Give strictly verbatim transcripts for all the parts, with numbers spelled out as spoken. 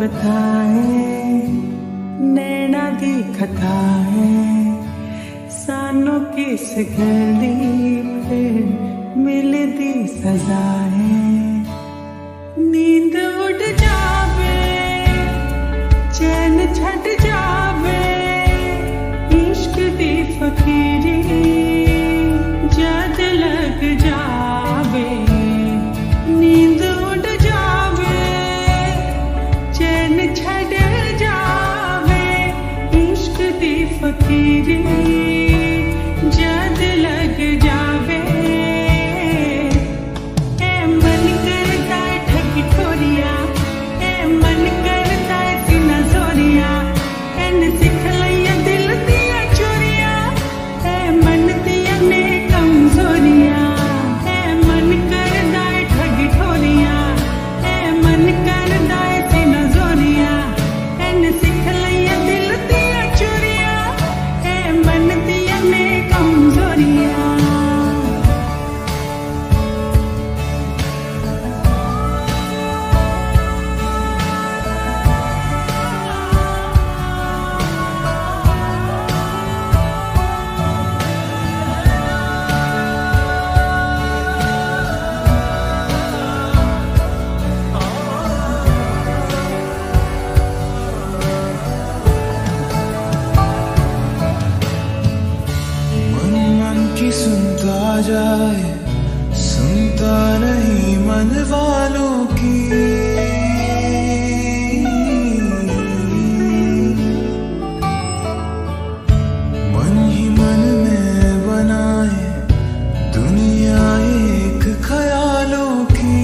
बताए नैना दी कथा है सानू किस गली पे मिलदी सजा है। नींद उड़ जावे चैन छट जावे इश्क दी फकीरी जद लग जावे। नींद उड़ जावे चैन छट जावे इश्क दी फकीरी जद लग जावे। ए मन करता है ठगी ठोरिया ए मन करता है सीना जोरिया एन सिख लिया दिल दिया चोरिया ए मन दिया ने कमजोरिया। ए मन करता है ठगी ठोरिया ए मन करता है सीना जोरिया एन सिख लिया दिल दिया चोरिया ए मन दिया ने कमजोरिया। की सुनता जाए सुनता नहीं मन वालों की। मन ही मन में बनाए दुनिया एक ख्यालों की।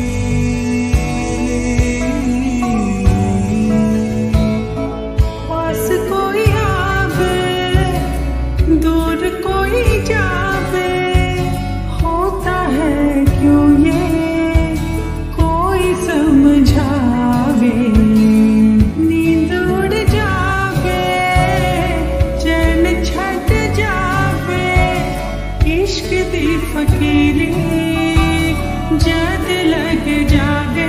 पास कोई आवे दूर कोई जावे होता है क्यों ये कोई समझावे। नींद उड़ जावे चैन छट जावे इश्क दी फकीरी जद लग जावे।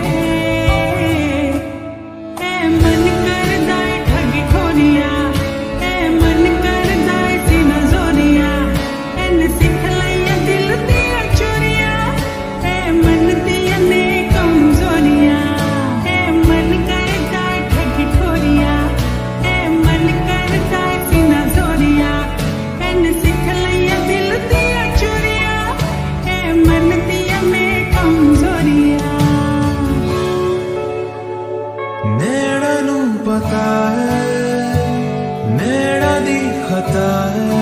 ए मन करदा है ठगी ठोरिया ए मन करदा है सीना जोरिया एन सिख लिया दिल दिया चोरिया ए मन दिया ने कमजोरिया। ए मन करदा है ठगी ठोरिया ए मन करदा है सीना जोरिया एन सिख लिया दिल दिया चोरिया ए मन दिया ने कमजोरिया। नैना नू पता है नैना दी खता है